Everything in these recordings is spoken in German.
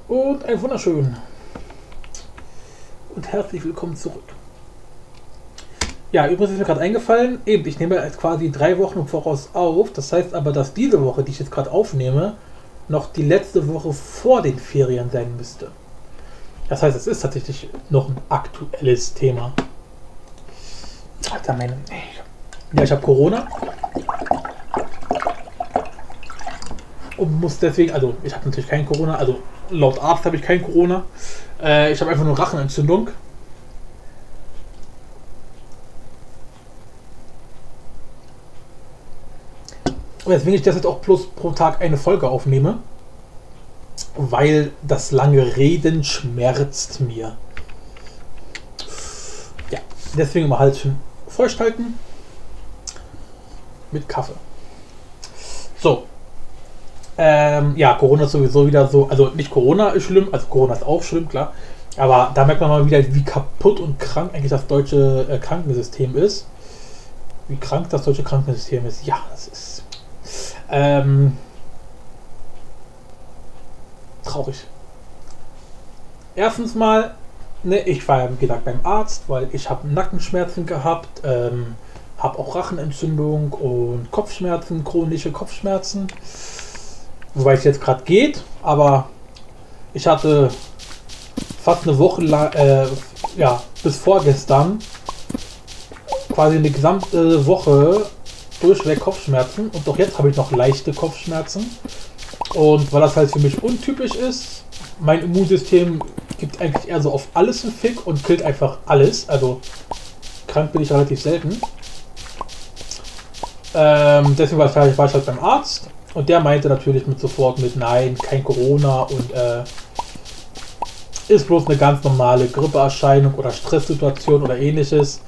Und ein wunderschön und herzlich willkommen zurück. Ja, übrigens ist mir gerade eingefallen, eben, ich nehme jetzt quasi 3 Wochen im Voraus auf. Das heißt aber, dass diese Woche, die ich jetzt gerade aufnehme, noch die letzte Woche vor den Ferien sein müsste. Das heißt, es ist tatsächlich noch ein aktuelles Thema. Alter, ja, ich habe Corona. Und muss deswegen, also ich habe natürlich kein Corona, also laut Arzt habe ich kein Corona. Ich habe einfach nur Rachenentzündung. Und deswegen ich das jetzt auch bloß pro Tag eine Folge aufnehme, weil das lange Reden schmerzt mir. Ja, deswegen mal halt schön feucht halten mit Kaffee. So. Ja, Corona ist sowieso wieder so, also nicht Corona ist schlimm, also Corona ist auch schlimm, klar, aber da merkt man mal wieder, wie kaputt und krank eigentlich das deutsche Krankensystem ist. Wie krank das deutsche Krankensystem ist. Ja, das ist traurig. Erstens mal, ne, ich war ja wie gesagt beim Arzt, weil ich habe Nackenschmerzen gehabt, habe auch Rachenentzündung und Kopfschmerzen, chronische Kopfschmerzen. Wobei es jetzt gerade geht, aber ich hatte fast eine Woche lang, ja, bis vorgestern quasi eine gesamte Woche durchweg Kopfschmerzen und doch jetzt habe ich noch leichte Kopfschmerzen. Und weil das halt für mich untypisch ist, mein Immunsystem gibt eigentlich eher so auf alles einen Fick und killt einfach alles. Also krank bin ich relativ selten. Deswegen war ich halt beim Arzt. Und der meinte natürlich sofort mit nein, kein Corona und ist bloß eine ganz normale Grippeerscheinung oder Stresssituation oder ähnliches.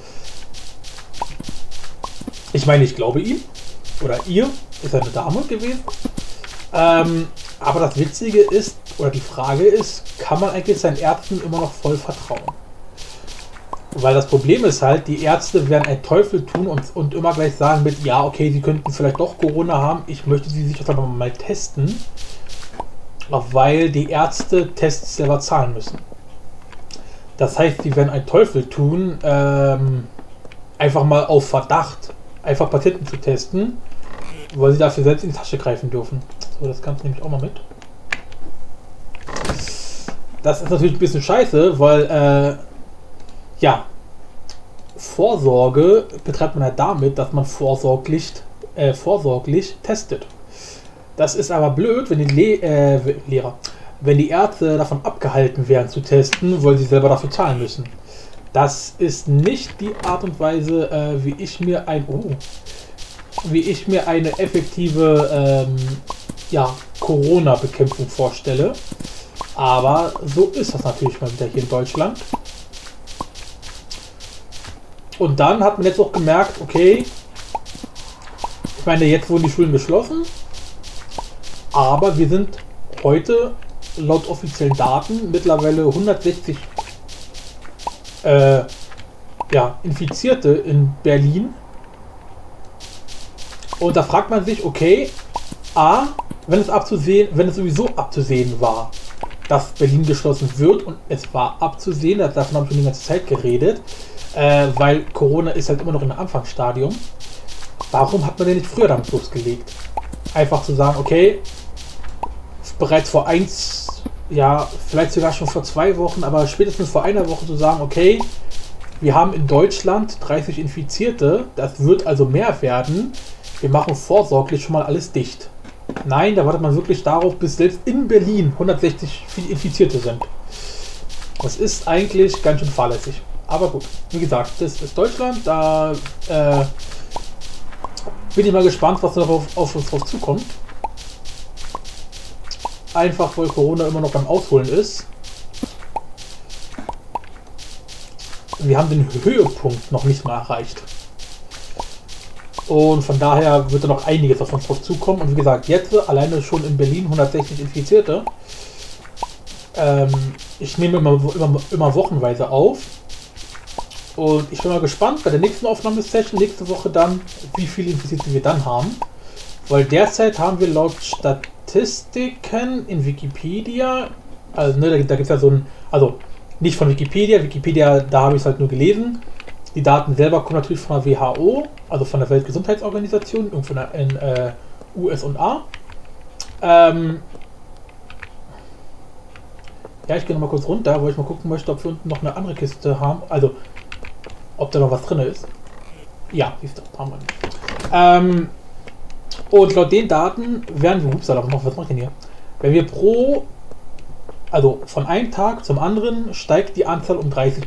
Ich meine, ich glaube ihm oder ihr, ist eine Dame gewesen. Aber das Witzige ist, oder die Frage ist, kann man eigentlich seinen Ärzten immer noch voll vertrauen? Weil das Problem ist halt, die Ärzte werden einen Teufel tun und immer gleich sagen mit, ja, okay, sie könnten vielleicht doch Corona haben, ich möchte sie sich aber mal testen, weil die Ärzte Tests selber zahlen müssen. Das heißt, sie werden einen Teufel tun, einfach mal auf Verdacht, einfach Patienten zu testen, weil sie dafür selbst in die Tasche greifen dürfen. So, das Ganze nehme ich auch mal mit. Das ist natürlich ein bisschen scheiße, weil, ja, Vorsorge betreibt man halt damit, dass man vorsorglich testet. Das ist aber blöd, wenn die wenn die Ärzte davon abgehalten werden zu testen, weil sie selber dafür zahlen müssen. Das ist nicht die Art und Weise, wie ich mir eine effektive ja, Corona-Bekämpfung vorstelle. Aber so ist das natürlich mal wieder hier in Deutschland. Und dann hat man jetzt auch gemerkt, okay, ich meine, jetzt wurden die Schulen geschlossen, aber wir sind heute laut offiziellen Daten mittlerweile 160 ja, Infizierte in Berlin. Und da fragt man sich, okay, wenn es sowieso abzusehen war, dass Berlin geschlossen wird, und es war abzusehen, davon haben wir schon die ganze Zeit geredet, weil Corona ist halt immer noch in einem Anfangsstadium. Warum hat man denn nicht früher damit losgelegt? Einfach zu sagen, okay, bereits vor ja, vielleicht sogar schon vor 2 Wochen, aber spätestens vor einer Woche zu sagen, okay, wir haben in Deutschland 30 Infizierte, das wird also mehr werden, wir machen vorsorglich schon mal alles dicht. Nein, da wartet man wirklich darauf, bis selbst in Berlin 160 Infizierte sind. Das ist eigentlich ganz schön fahrlässig. Aber gut, wie gesagt, das ist Deutschland, da bin ich mal gespannt, was darauf auf uns drauf zukommt. Einfach, weil Corona immer noch beim Ausholen ist. Wir haben den Höhepunkt noch nicht mal erreicht. Und von daher wird da noch einiges auf uns drauf zukommen. Und wie gesagt, jetzt alleine schon in Berlin 160 Infizierte. Ich nehme immer wochenweise auf. Und ich bin mal gespannt bei der nächsten Aufnahmesession, nächste Woche dann, wie viele Infizierte wir dann haben. Weil derzeit haben wir laut Statistiken in Wikipedia Also, ne, da gibt es ja so ein, also nicht von Wikipedia, Wikipedia, da habe ich es halt nur gelesen. Die Daten selber kommen natürlich von der WHO, also von der Weltgesundheitsorganisation, irgendwo in USA. Ja, ich gehe nochmal kurz runter, wo ich mal gucken möchte, ob wir unten noch eine andere Kiste haben. Also, ob da noch was drin ist. Ja, siehst du, haben wir nicht. Und laut den Daten werden wir, upsala, was mache ich denn hier? Wenn wir also von einem Tag zum anderen steigt die Anzahl um 30%.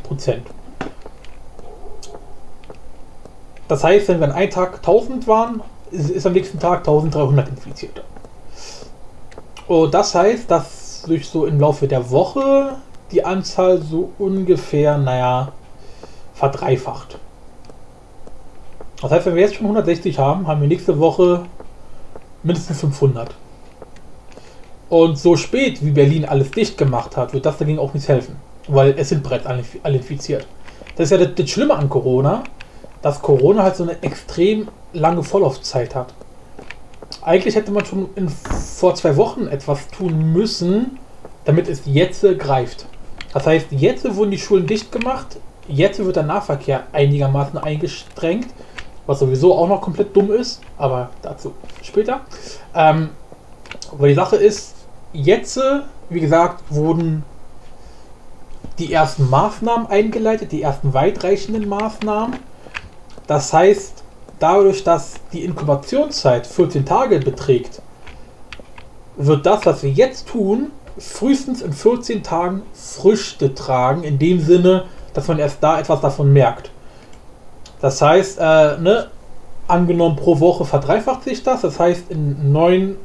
Das heißt, wenn wir an einem Tag 1000 waren, ist am nächsten Tag 1300 Infizierte. Und das heißt, dass sich so im Laufe der Woche die Anzahl so ungefähr, naja, verdreifacht. Das heißt, wenn wir jetzt schon 160 haben, haben wir nächste Woche mindestens 500. Und so spät, wie Berlin alles dicht gemacht hat, wird das dagegen auch nicht helfen. Weil es sind bereits alle infiziert. Das ist ja das Schlimme an Corona, dass Corona halt so eine extrem lange Vorlaufzeit hat. Eigentlich hätte man schon vor 2 Wochen etwas tun müssen, damit es jetzt greift. Das heißt, jetzt wurden die Schulen dicht gemacht, jetzt wird der Nahverkehr einigermaßen eingestrengt, was sowieso auch noch komplett dumm ist, aber dazu später. Aber die Sache ist, jetzt, wie gesagt, wurden die ersten Maßnahmen eingeleitet, die ersten weitreichenden Maßnahmen. Das heißt, dadurch, dass die Inkubationszeit 14 Tage beträgt, wird das, was wir jetzt tun, frühestens in 14 Tagen Früchte tragen, in dem Sinne, dass man erst da etwas davon merkt. Das heißt, angenommen pro Woche verdreifacht sich das, das heißt in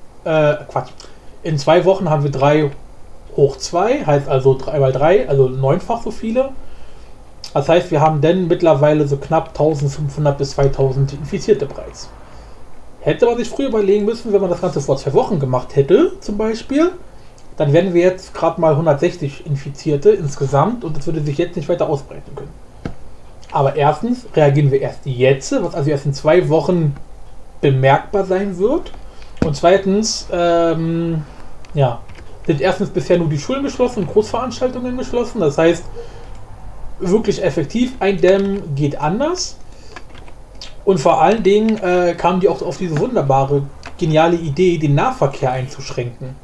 2 Wochen haben wir 3 hoch 2, heißt also 3 mal 3, also 9-fach so viele. Das heißt, wir haben dann mittlerweile so knapp 1500 bis 2000 Infizierte bereits. Hätte man sich früher überlegen müssen, wenn man das Ganze vor 2 Wochen gemacht hätte, zum Beispiel, dann wären wir jetzt gerade mal 160 Infizierte insgesamt und das würde sich jetzt nicht weiter ausbreiten können. Aber erstens reagieren wir erst jetzt, was also erst in 2 Wochen bemerkbar sein wird. Und zweitens, sind erstens bisher nur die Schulen geschlossen und Großveranstaltungen geschlossen. Das heißt, wirklich effektiv eindämmen geht anders. Und vor allen Dingen kamen die auch auf diese wunderbare, geniale Idee, den Nahverkehr einzuschränken.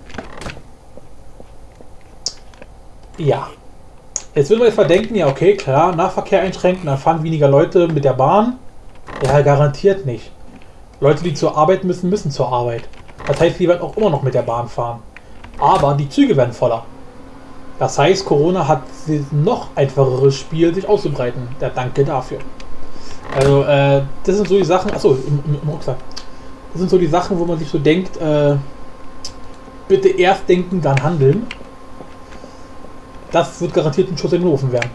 Ja. Jetzt würde man jetzt mal denken, ja okay, klar, Nahverkehr einschränken, dann fahren weniger Leute mit der Bahn. Ja, garantiert nicht. Leute, die zur Arbeit müssen, müssen zur Arbeit. Das heißt, die werden auch immer noch mit der Bahn fahren. Aber die Züge werden voller. Das heißt, Corona hat noch einfacheres Spiel, sich auszubreiten. Ja, danke dafür. Also, das sind so die Sachen, achso, im Rucksack. Das sind so die Sachen, wo man sich so denkt, bitte erst denken, dann handeln. Das wird garantiert ein Schuss in den Ofen werden.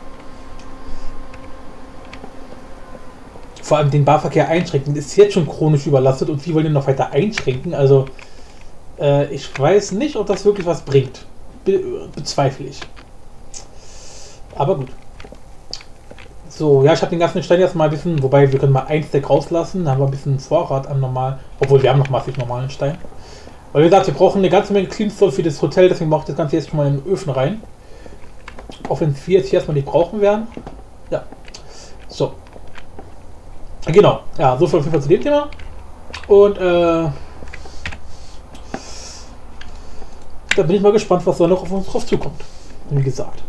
Vor allem den Bahnverkehr einschränken, ist jetzt schon chronisch überlastet und sie wollen ihn noch weiter einschränken. Also, ich weiß nicht, ob das wirklich was bringt. Bezweifle ich. Aber gut. So, ja, ich habe den ganzen Stein jetzt mal ein bisschen, wobei wir können mal ein Stack rauslassen, dann haben wir ein bisschen Vorrat an normal, obwohl wir haben noch massig normalen Stein. Weil wie gesagt, wir brauchen eine ganze Menge Cleanstone für das Hotel, deswegen mache ich das Ganze jetzt schon mal in den Öfen rein. Auch wenn wir jetzt hier erstmal nicht brauchen werden. Ja. So. Genau. Ja, so viel auf jeden Fall zu dem Thema. Und da bin ich mal gespannt, was da noch auf uns drauf zukommt. Wie gesagt.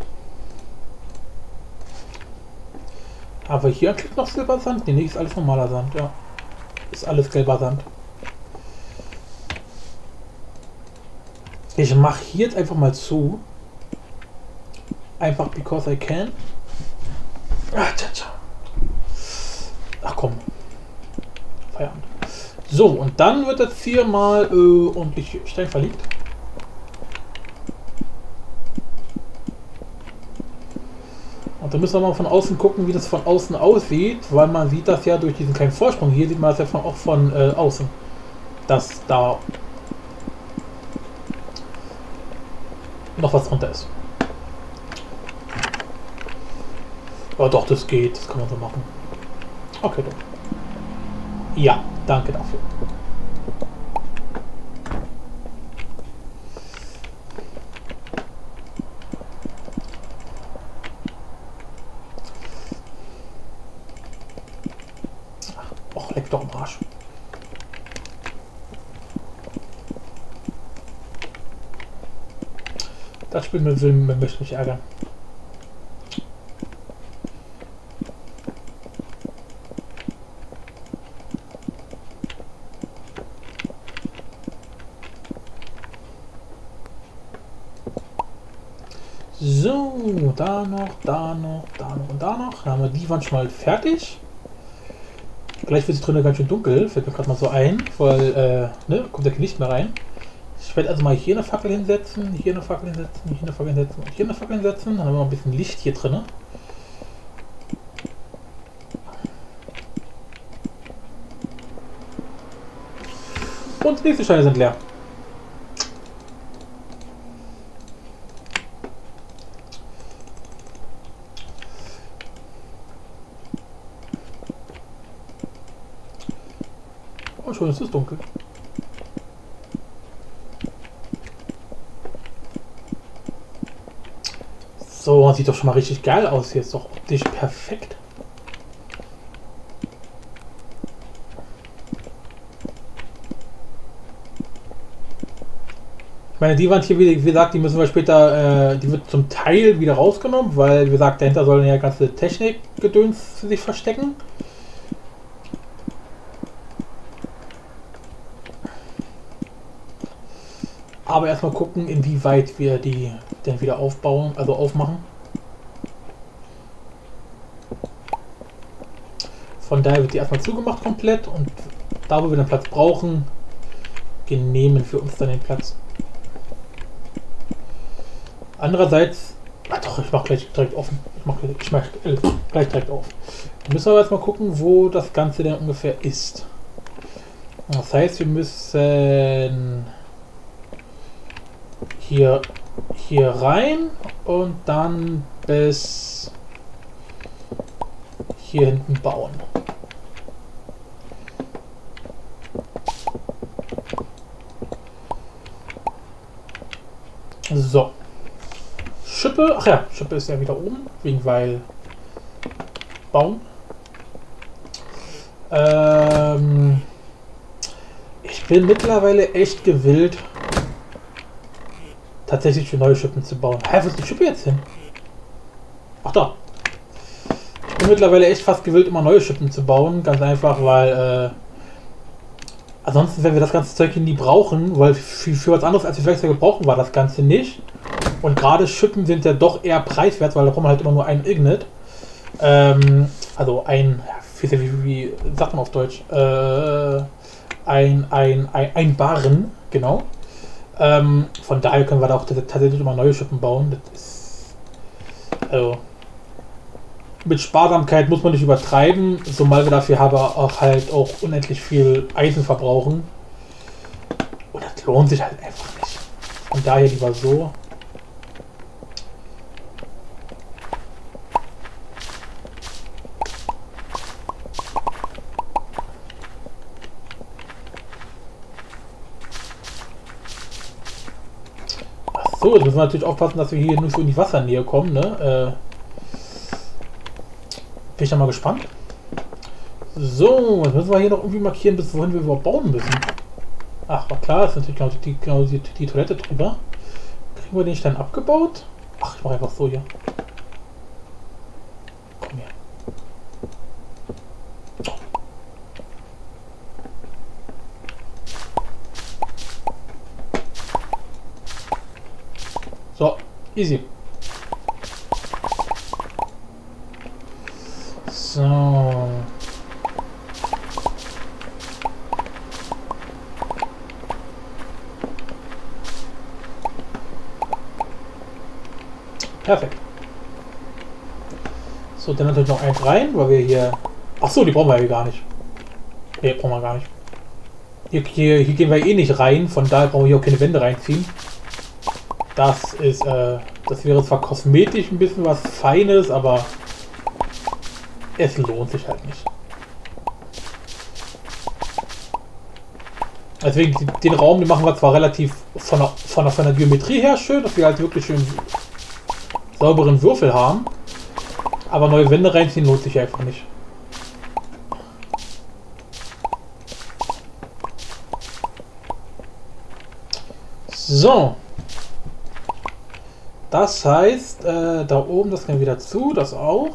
Aber hier kriegt noch Silbersand. Nee, ist alles normaler Sand, ja. Ist alles gelber Sand. Ich mache hier jetzt einfach mal zu. Einfach because I can. Ach komm. Feierabend. So, und dann wird das hier mal ordentlich Stein verlegt. Und da müssen wir mal von außen gucken, wie das von außen aussieht, weil man sieht das ja durch diesen kleinen Vorsprung hier, sieht man das ja auch von außen, dass da noch was drunter ist. Ja doch, das geht, das kann man so machen. Okay, doch. Ja, danke dafür. doch im Arsch. Das Spiel möchte mich ärgern. So, da noch und da noch. Dann haben wir die Wand schon mal fertig. Gleich wird es drinnen ganz schön dunkel, fällt mir gerade mal so ein, weil, ne, kommt der Licht mehr rein. Ich werde also mal hier eine Fackel hinsetzen, hier eine Fackel hinsetzen, hier eine Fackel hinsetzen und hier eine Fackel hinsetzen. Dann haben wir noch ein bisschen Licht hier drin. Und die nächsten Steine sind leer. Oh, schon ist es dunkel. So, sieht doch schon mal richtig geil aus. Hier ist doch optisch perfekt. Ich meine, die Wand hier, wie gesagt, die müssen wir später, die wird zum Teil wieder rausgenommen, weil, wie gesagt, dahinter sollen ja ganze Technikgedöns sich verstecken. Aber erstmal gucken, inwieweit wir die denn wieder aufbauen, also aufmachen. Von daher wird die erstmal zugemacht komplett und da, wo wir den Platz brauchen, nehmen wir uns dann den Platz. Andererseits, doch, ich mache gleich direkt offen. Ich mache gleich direkt auf. Dann müssen wir jetzt mal gucken, wo das Ganze denn ungefähr ist. Das heißt, wir müssen hier rein und dann bis hier hinten bauen. So. Schippe, ach ja, Schippe ist ja wieder oben, wegen weil bauen. Ich bin mittlerweile echt gewillt, tatsächlich für neue Schippen zu bauen. Hä, wo ist die Schippe jetzt hin? Ach da. Ich bin mittlerweile echt fast gewillt, immer neue Schippen zu bauen. Ganz einfach, weil ansonsten werden wir das ganze Zeug hier nie brauchen, weil für was anderes als wir Werkzeuge brauchen war das Ganze nicht. Und gerade Schippen sind ja doch eher preiswert, weil da braucht man halt immer nur einen Ignite. Also ein, wie sagt man auf Deutsch? Ein Barren, genau. Von daher können wir da auch tatsächlich immer neue Schippen bauen. Das ist, also, mit Sparsamkeit muss man nicht übertreiben, zumal wir dafür aber auch halt auch unendlich viel Eisen verbrauchen. Und das lohnt sich halt einfach nicht. Und daher lieber so. So, jetzt müssen wir natürlich aufpassen, dass wir hier nicht so in die Wassernähe kommen, ne? Bin ich da mal gespannt. So, jetzt müssen wir hier noch irgendwie markieren, bis wohin wir überhaupt bauen müssen. Ach, war klar, das ist natürlich genau die Toilette drüber. Kriegen wir den Stein abgebaut? Ach, ich mache einfach so hier. Komm her. So, easy. So. Perfekt. So, dann natürlich noch eins rein, weil wir hier... Ach so, die brauchen wir hier gar nicht. Ne, brauchen wir gar nicht. Hier gehen wir eh nicht rein, von daher brauchen wir hier auch keine Wände reinziehen. Das ist, das wäre zwar kosmetisch ein bisschen was Feines, aber es lohnt sich halt nicht. Deswegen, den Raum, den machen wir zwar relativ von der Geometrie her schön, dass wir halt wirklich schön sauberen Würfel haben, aber neue Wände reinziehen lohnt sich einfach nicht. So. Das heißt, da oben, das kann wieder zu, das auch.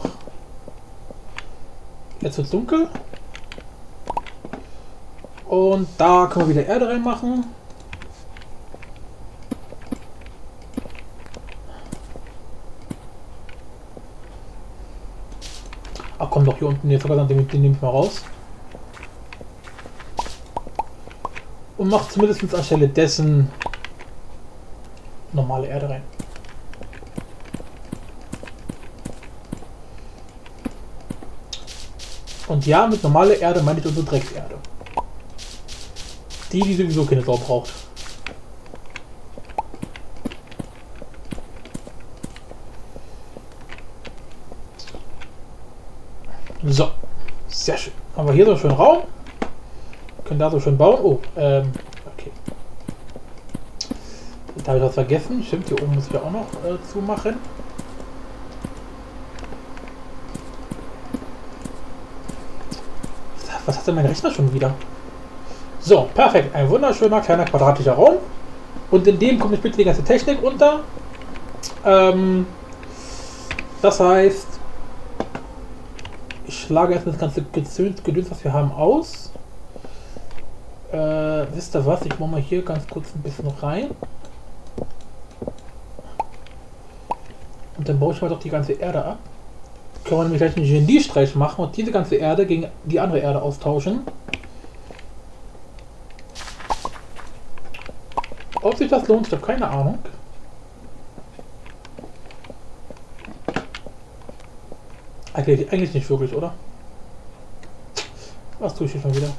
Jetzt wird es dunkel. Und da können wir wieder Erde reinmachen. Ach komm doch, hier unten, den nehme ich mal raus. Und macht zumindest anstelle dessen normale Erde rein. Und ja, mit normaler Erde meine ich unsere Dreckserde. Die sowieso keine Sau braucht. So, sehr schön. Haben wir hier so schön Raum. Können da so schön bauen. Oh, okay. Da habe ich was vergessen. Stimmt, hier oben muss ich auch noch zumachen. Was hat denn mein Rechner schon wieder? So, perfekt. Ein wunderschöner kleiner quadratischer Raum. Und in dem kommt jetzt bitte die ganze Technik unter. Das heißt, ich schlage erst das ganze Gedöns, was wir haben, aus. Wisst ihr was? Ich mache mal hier ganz kurz ein bisschen noch rein. Und dann baue ich mal doch die ganze Erde ab. Können wir nämlich gleich einen Geniestreich machen und diese ganze Erde gegen die andere Erde austauschen. Ob sich das lohnt, ich habe keine Ahnung. Eigentlich nicht wirklich, oder? Was tue ich hier schon wieder?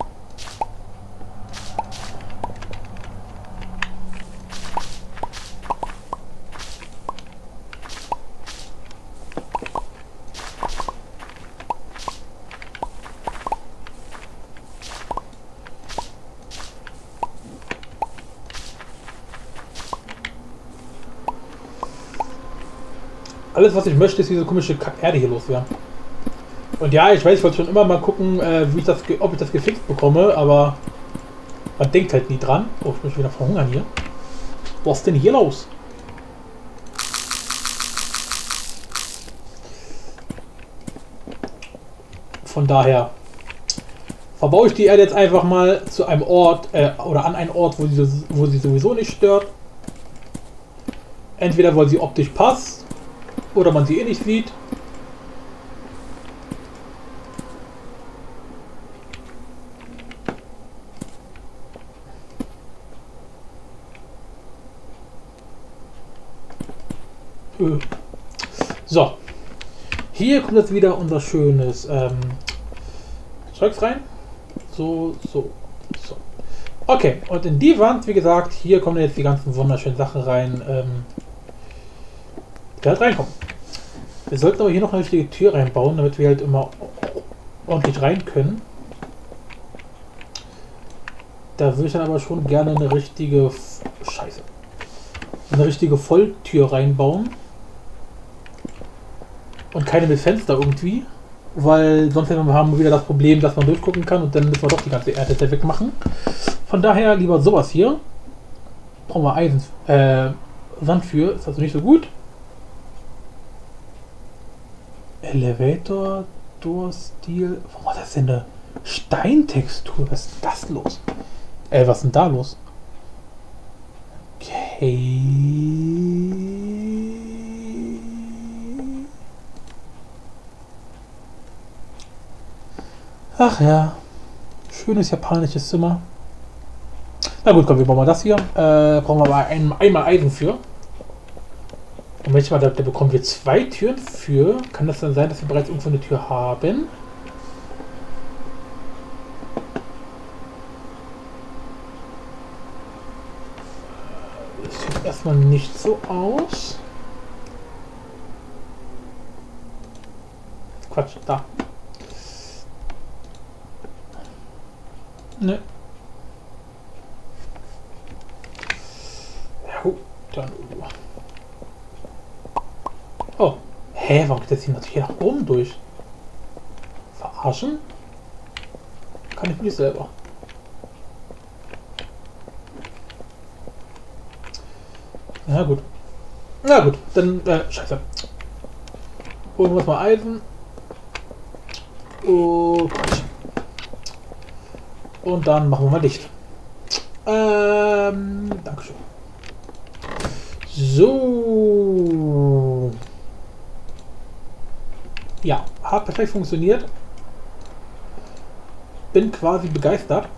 Alles, was ich möchte, ist diese komische Erde hier loswerden. Und ja, ich weiß, ich wollte schon immer mal gucken, ob ich das gefixt bekomme, aber man denkt halt nie dran. Oh, ich bin schon wieder verhungern hier. Was ist denn hier los? Von daher verbaue ich die Erde jetzt einfach mal zu einem Ort oder an einen Ort, wo sie sowieso nicht stört. Entweder weil sie optisch passt oder man sie eh nicht sieht. So, hier kommt jetzt wieder unser schönes Zeugs rein. So. Okay, und in die Wand, wie gesagt, hier kommen jetzt die ganzen wunderschönen Sachen rein, die halt reinkommen. Wir sollten aber hier noch eine richtige Tür reinbauen, damit wir halt immer ordentlich rein können. Da würde ich dann aber schon gerne eine richtige eine richtige Volltür reinbauen. Und keine mit Fenster irgendwie. Weil sonst haben wir wieder das Problem, dass man durchgucken kann und dann müssen wir doch die ganze Erde wegmachen. Von daher lieber sowas hier. Brauchen wir Eisen, Sand für, ist also nicht so gut. Elevator, Door Steel. Warum hat das denn eine Steintextur? Was ist das los? Was ist denn da los? Okay. Ach ja. Schönes japanisches Zimmer. Na gut, komm, wir bauen mal das hier. Brauchen wir aber einmal Eisen für. Und wenn ich mal, da bekommen wir 2 Türen für. Kann das dann sein, dass wir bereits irgendwo eine Tür haben? Das sieht erstmal nicht so aus. Quatsch, da. Ne. Ja, gut, dann. Oh. Hä, warum geht das hier nach oben durch? Verarschen? Kann ich mich selber. Ja gut. Na gut, dann, scheiße. Holen wir uns mal Eisen. Oh, Quatsch. Und dann machen wir mal dicht. Dankeschön. So. Ja, hat perfekt funktioniert. Bin quasi begeistert.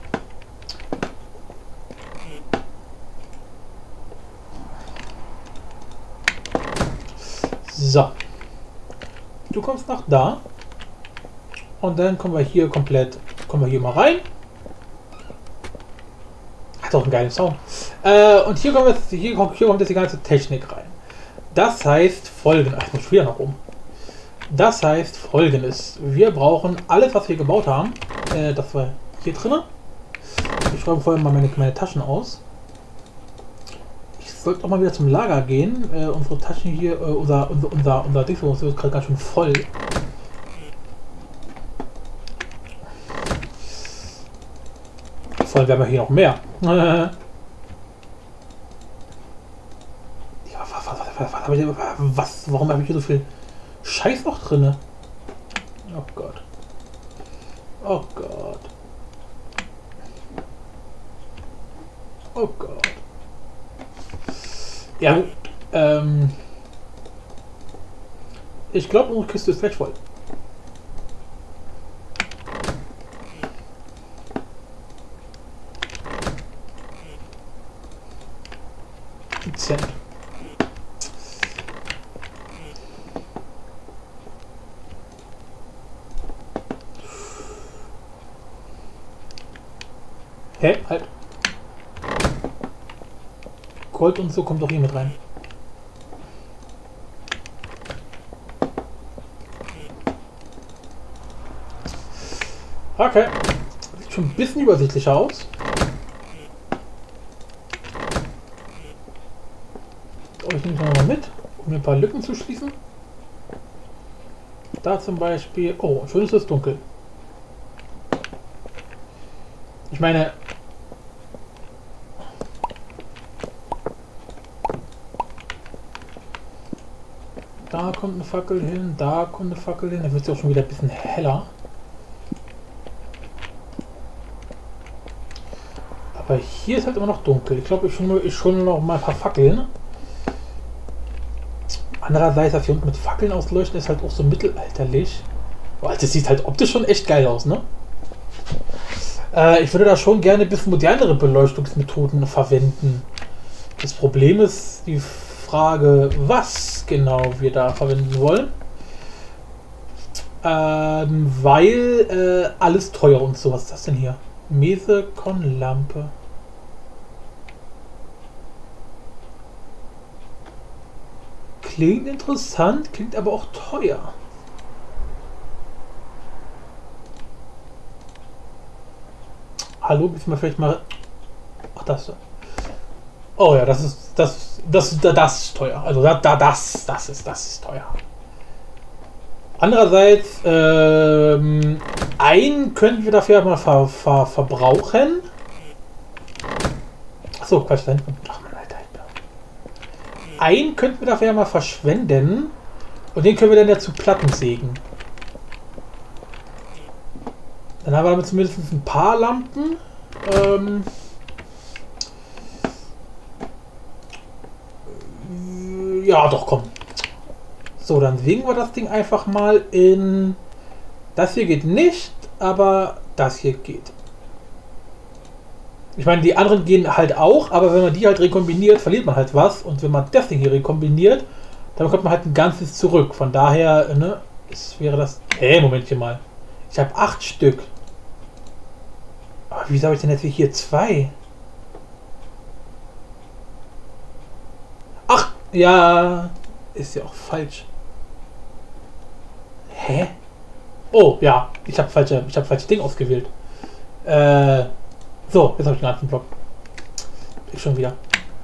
So. Du kommst nach da. Und dann kommen wir hier komplett, kommen wir hier mal rein. Hat auch einen geilen Sound. Und hier kommt jetzt die ganze Technik rein. Das heißt folgendes. Ich muss wieder noch um. Das heißt folgendes. Wir brauchen alles, was wir gebaut haben. Das war hier drin. Ich schreibe vorher mal meine Taschen aus. Ich sollte auch mal wieder zum Lager gehen. Unsere Taschen hier, unser Dingsbums ist gerade ganz schön voll. Vor allem, wir haben ja hier noch mehr. Warum habe ich hier so viel Scheiß noch drin? Oh Gott. Oh Gott. Oh Gott. Ja, ich glaube, unsere Kiste ist gleich voll. Dezent. Hä? Halt. Gold und so kommt doch hier mit rein. Okay. Sieht schon ein bisschen übersichtlicher aus. Ich nehme es nochmal mit, um mir ein paar Lücken zu schließen. Da zum Beispiel... Oh, schön ist es dunkel. Ich meine... Da kommt eine Fackel hin, da kommt eine Fackel hin. Da wird es auch schon wieder ein bisschen heller. Aber hier ist halt immer noch dunkel. Ich glaube, ich hole noch mal ein paar Fackeln. Andererseits, das hier unten mit Fackeln ausleuchten, ist halt auch so mittelalterlich. Boah, das sieht halt optisch schon echt geil aus, ne? Ich würde da schon gerne ein bisschen modernere Beleuchtungsmethoden verwenden. Das Problem ist die Frage, was genau wir da verwenden wollen. Weil alles teuer und so. Was ist das denn hier? Mesekon-Lampe. Klingt interessant, klingt aber auch teuer. Hallo, müssen wir vielleicht mal... Ach, das... Oh ja, das ist teuer. Also das ist teuer. Andererseits, einen könnten wir dafür mal verbrauchen. Achso, Quatsch, da hinten. Ach man, Alter. Einen könnten wir dafür ja mal verschwenden. Und den können wir dann ja zu Platten sägen. Dann haben wir damit zumindest ein paar Lampen. Ja, doch, komm. So, dann sägen wir das Ding einfach mal in... Das hier geht nicht, aber das hier geht. Ich meine, die anderen gehen halt auch, aber wenn man die halt rekombiniert, verliert man halt was. Und wenn man das Ding hier rekombiniert, dann bekommt man halt ein ganzes zurück. Von daher, ne, es wäre das... Momentchen mal. Ich habe 8 Stück. Aber wieso habe ich denn jetzt hier 2? Ach, ja, ist ja auch falsch. Hä? Oh, ja, ich habe falsche Ding ausgewählt. So, jetzt habe ich den ganzen Block. Ich schon wieder.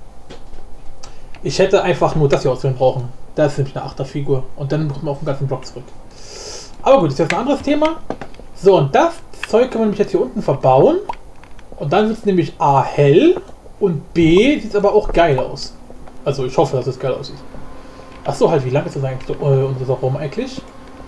Ich hätte einfach nur das hier auswählen brauchen. Da ist nämlich eine 8er Figur. Und dann bekommt man auf den ganzen Block zurück. Aber gut, das ist jetzt ein anderes Thema. So, und das Zeug können wir nämlich jetzt hier unten verbauen. Und dann wird es nämlich A hell und B sieht es aber auch geil aus. Also ich hoffe, dass es geil aussieht. Achso, halt, wie lang ist das eigentlich, unser Raum eigentlich?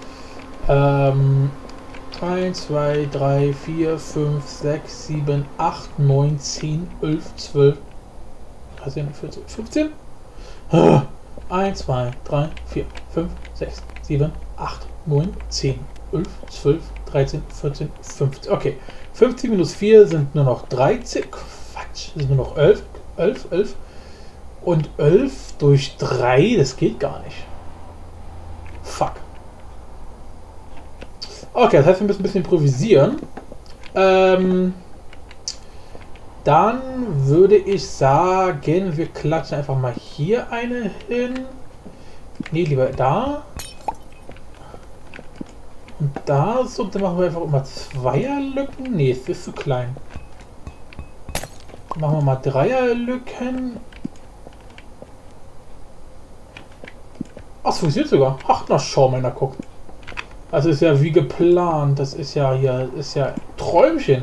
1, 2, 3, 4, 5, 6, 7, 8, 9, 10, 11, 12, 13, 14, 15? 1, 2, 3, 4, 5, 6, 7, 8, 9, 10, 11, 12, 13, 14, 15. Okay, 15 minus 4 sind nur noch 13. Quatsch, sind nur noch 11. 11. Und 11 durch 3, das geht gar nicht. Fuck. Okay, das heißt, wir müssen ein bisschen improvisieren. Dann würde ich sagen, wir klatschen einfach mal hier eine hin. Nee, lieber da. Und da so, dann machen wir einfach immer Zweierlücken. Nee, es ist zu klein. Machen wir mal Dreierlücken. Ach, es funktioniert sogar. Ach, na schau mal, na guck. Das ist ja wie geplant. Das ist ja hier, ist ja Träumchen.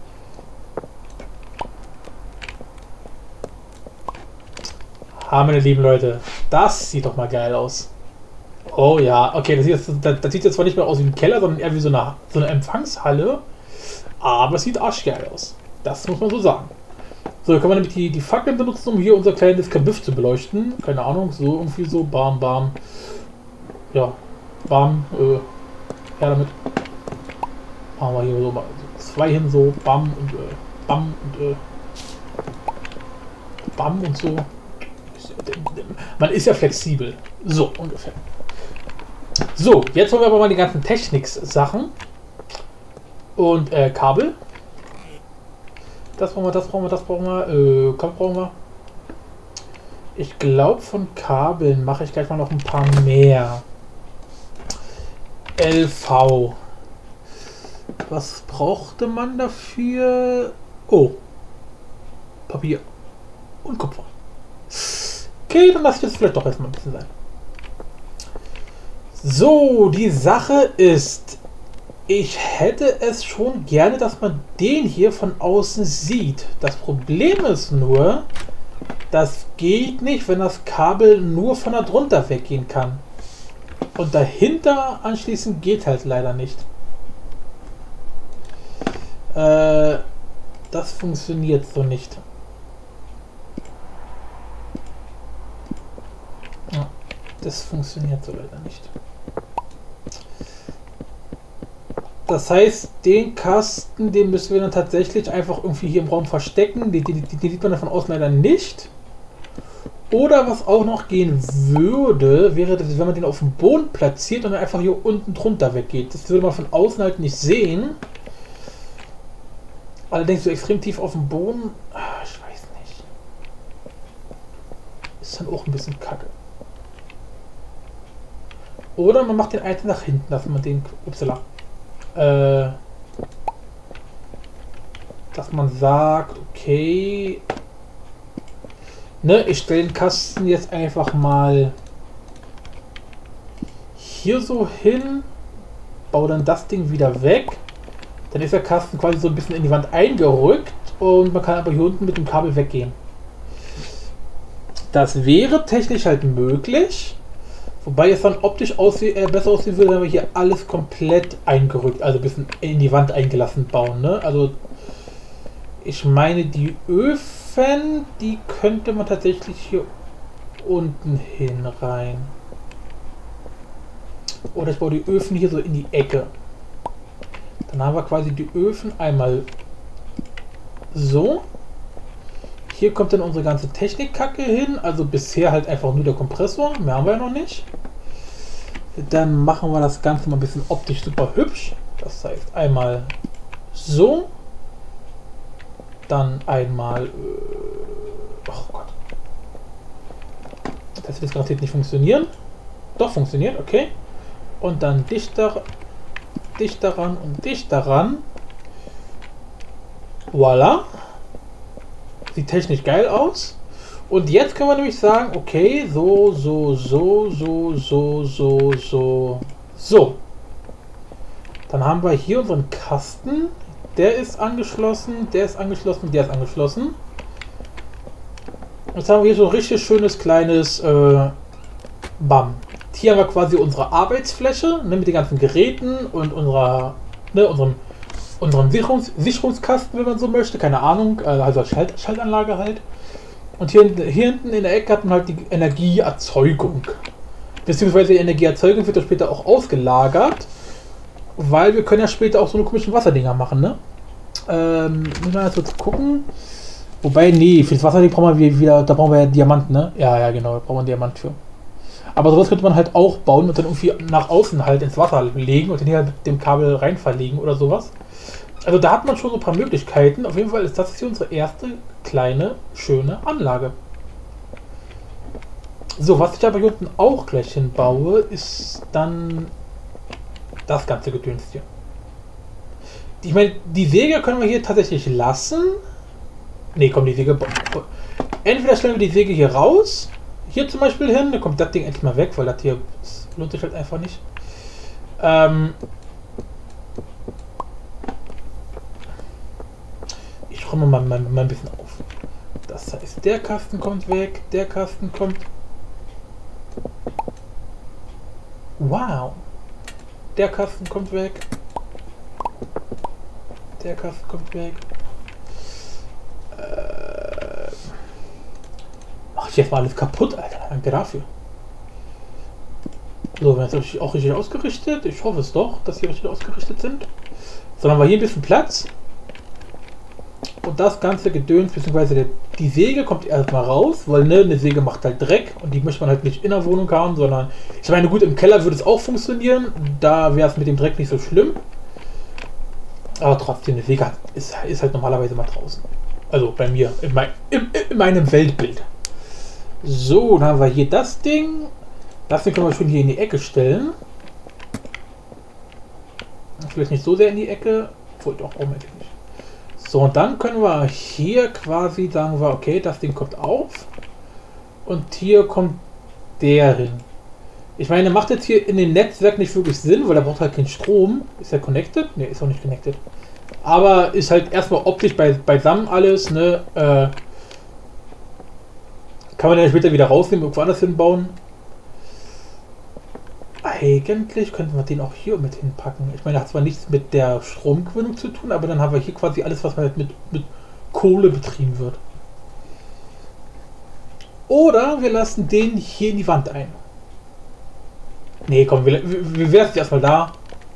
Meine lieben Leute, das sieht doch mal geil aus. Oh ja, okay, das sieht jetzt zwar nicht mehr aus wie ein Keller, sondern eher wie so eine Empfangshalle. Aber es sieht arschgeil aus. Das muss man so sagen. So, dann kann man nämlich die Fackeln benutzen, um hier unser kleines Kabuff zu beleuchten. Keine Ahnung, so irgendwie so, bam, bam. Ja, bam, her damit. Machen wir hier so mal so 2 hin, so, bam und bam und bam und so. Man ist ja flexibel. So, ungefähr. So, jetzt wollen wir aber mal die ganzen Technik-Sachen. Und Kabel. Das brauchen wir. Kabel brauchen wir. Ich glaube, von Kabeln mache ich gleich mal noch ein paar mehr. LV. Was brauchte man dafür? Oh. Papier. Und Kupfer. Okay, dann lasse ich das vielleicht doch erstmal ein bisschen sein. So, die Sache ist, ich hätte es schon gerne, dass man den hier von außen sieht. Das Problem ist nur, das geht nicht, wenn das Kabel nur von da drunter weggehen kann. Und dahinter anschließend geht halt leider nicht. Das funktioniert so nicht. Ja, das funktioniert so leider nicht. Das heißt, den Kasten, den müssen wir dann tatsächlich einfach irgendwie hier im Raum verstecken. Den sieht man dann von außen leider nicht. Oder was auch noch gehen würde, wäre, dass, wenn man den auf dem Boden platziert und dann einfach hier unten drunter weggeht. Das würde man von außen halt nicht sehen. Allerdings so extrem tief auf dem Boden, ich weiß nicht. Ist dann auch ein bisschen kacke. Oder man macht den einen nach hinten, dass man den, upsala, dass man sagt, okay, ne, ich stelle den Kasten jetzt einfach mal hier so hin, baue dann das Ding wieder weg, dann ist der Kasten quasi so ein bisschen in die Wand eingerückt und man kann aber hier unten mit dem Kabel weggehen. Das wäre technisch halt möglich. Wobei es dann optisch besser aussehen würde, wenn wir hier alles komplett eingerückt, also ein bisschen in die Wand eingelassen bauen. Ne? Also ich meine, die Öfen, die könnte man tatsächlich hier unten hin rein. Oder ich baue die Öfen hier so in die Ecke. Dann haben wir quasi die Öfen einmal so. Hier kommt dann unsere ganze Technikkacke hin, also bisher halt einfach nur der Kompressor, mehr haben wir ja noch nicht. Dann machen wir das Ganze mal ein bisschen optisch super hübsch. Das heißt einmal so, dann einmal, oh Gott, das wird garantiert nicht funktionieren. Doch, funktioniert, okay. Und dann dicht daran und dicht daran. Voila. Sieht technisch geil aus. Und jetzt können wir nämlich sagen, okay, so. Dann haben wir hier unseren Kasten. Der ist angeschlossen, der ist angeschlossen, der ist angeschlossen. Jetzt haben wir hier so ein richtig schönes kleines BAM. Hier haben wir quasi unsere Arbeitsfläche, ne, mit den ganzen Geräten und unserem Sicherungskasten, wenn man so möchte, keine Ahnung, also als Schaltanlage halt. Und hier hinten in der Ecke hat man halt die Energieerzeugung. Beziehungsweise die Energieerzeugung wird ja später auch ausgelagert, weil wir können ja später auch so eine komischen Wasserdinger machen, ne? Müssen wir jetzt kurz gucken. Wobei, nee, für das Wasser brauchen wir wieder, da brauchen wir ja Diamant, ne? Ja, genau, da brauchen wir einen Diamant für. Aber sowas könnte man halt auch bauen und dann irgendwie nach außen halt ins Wasser legen und dann hier halt mit dem Kabel rein verlegen oder sowas. Also da hat man schon so ein paar Möglichkeiten. Auf jeden Fall ist das hier unsere erste kleine, schöne Anlage. So, was ich aber hier unten auch gleich hinbaue, ist dann das ganze Gedöns hier. Ich meine, die Säge können wir hier tatsächlich lassen. Ne, komm, die Säge... Entweder stellen wir die Säge hier raus, hier zum Beispiel hin, dann kommt das Ding endlich mal weg, weil das hier das lohnt sich halt einfach nicht. Ich räume mal ein bisschen auf. Das heißt, der Kasten kommt weg, der Kasten kommt... Wow! Der Kasten kommt weg. Der Kasten kommt weg. Mach ich jetzt mal alles kaputt, Alter. Danke dafür. So, wenn es auch richtig ausgerichtet. Ich hoffe es doch, dass sie richtig ausgerichtet sind. So, dann haben wir hier ein bisschen Platz. Und das ganze Gedöns, beziehungsweise die Säge kommt erstmal raus, weil ne, eine Säge macht halt Dreck und die möchte man halt nicht in der Wohnung haben, sondern ich meine, gut, im Keller würde es auch funktionieren, da wäre es mit dem Dreck nicht so schlimm. Aber trotzdem, eine Säge ist halt normalerweise mal draußen. Also bei mir, in meinem Weltbild. So, dann haben wir hier das Ding. Das Ding können wir schon hier in die Ecke stellen. Vielleicht nicht so sehr in die Ecke. Obwohl, doch, auch nicht. So, und dann können wir hier quasi sagen wir, okay, das Ding kommt auf. Und hier kommt der hin. Ich meine, macht jetzt hier in dem Netzwerk nicht wirklich Sinn, weil er braucht halt keinen Strom. Ist er connected? Ne, ist auch nicht connected. Aber ist halt erstmal optisch beisammen alles, ne? Kann man ja später wieder rausnehmen, irgendwo anders hinbauen. Eigentlich könnten wir den auch hier mit hinpacken. Ich meine, das hat zwar nichts mit der Stromgewinnung zu tun, aber dann haben wir hier quasi alles, was halt mit Kohle betrieben wird. Oder wir lassen den hier in die Wand ein. Nee, komm, wir lassen erstmal da.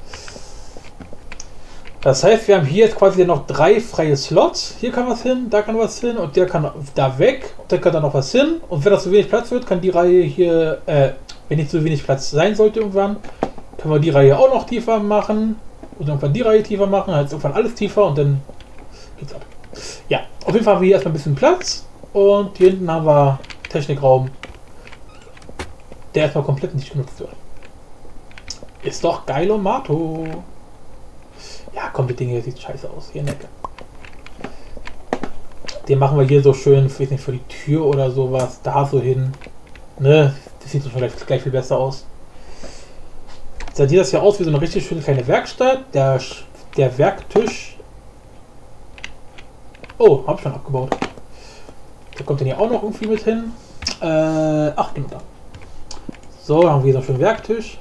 Das heißt, wir haben hier jetzt quasi noch 3 freie Slots. Hier kann was hin, da kann was hin und der kann da weg. Und der kann da noch was hin. Und wenn das zu wenig Platz wird, kann die Reihe hier, wenn nicht zu wenig Platz sein sollte irgendwann, können wir die Reihe auch noch tiefer machen. Und irgendwann die Reihe tiefer machen, halt irgendwann alles tiefer und dann geht's ab. Ja, auf jeden Fall haben wir hier erstmal ein bisschen Platz. Und hier hinten haben wir Technikraum, der erstmal komplett nicht genutzt wird. Ist doch geil und Mato. Ja, komm, das Ding hier sieht scheiße aus. Hier in der Ecke. Den machen wir hier so schön, ich weiß nicht, für die Tür oder sowas. Da so hin. Ne? Das sieht schon gleich viel besser aus. Jetzt sieht das hier aus wie so eine richtig schöne kleine Werkstatt. Der Werktisch. Oh, hab ich schon abgebaut. Da kommt dann hier auch noch irgendwie mit hin. Ach, genau da. So, dann haben wir so einen schönen Werktisch.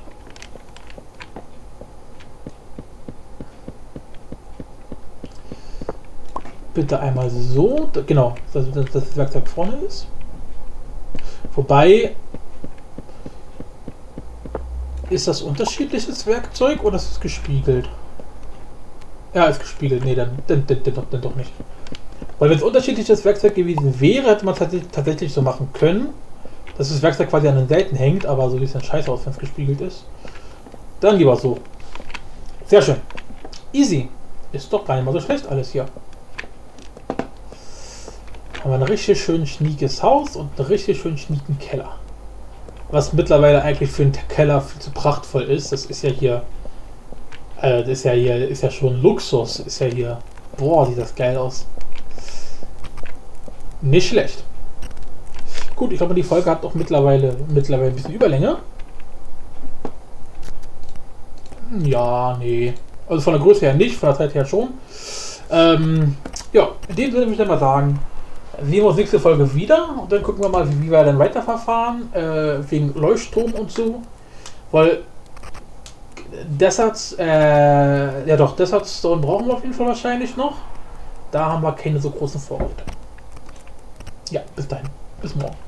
Bitte einmal so, genau, dass das Werkzeug vorne ist. Wobei, ist das unterschiedliches Werkzeug oder ist es gespiegelt? Ja, ist gespiegelt, nee, dann doch nicht. Weil wenn es unterschiedliches Werkzeug gewesen wäre, hätte man tatsächlich so machen können, dass das Werkzeug quasi an den Seiten hängt, aber so sieht es dann scheiße aus, wenn es gespiegelt ist. Dann lieber so. Sehr schön. Easy. Ist doch gar nicht mal so schlecht alles hier. Haben wir ein richtig schön schniekes Haus und einen richtig schön schnieken Keller. Was mittlerweile eigentlich für einen Keller viel zu prachtvoll ist. Das ist ja hier. Das ist ja schon Luxus. Ist ja hier. Boah, sieht das geil aus. Nicht schlecht. Gut, ich glaube, die Folge hat doch mittlerweile ein bisschen Überlänge. Ja, nee. Also von der Größe her nicht, von der Zeit her schon. Ja, in dem Sinne würde ich dann mal sagen. Sehen wir uns nächste Folge wieder und dann gucken wir mal, wie wir dann weiterverfahren, wegen Leuchtturm und so. Weil Desert Stone brauchen wir auf jeden Fall wahrscheinlich noch. Da haben wir keine so großen Vorräte. Ja, bis dahin. Bis morgen.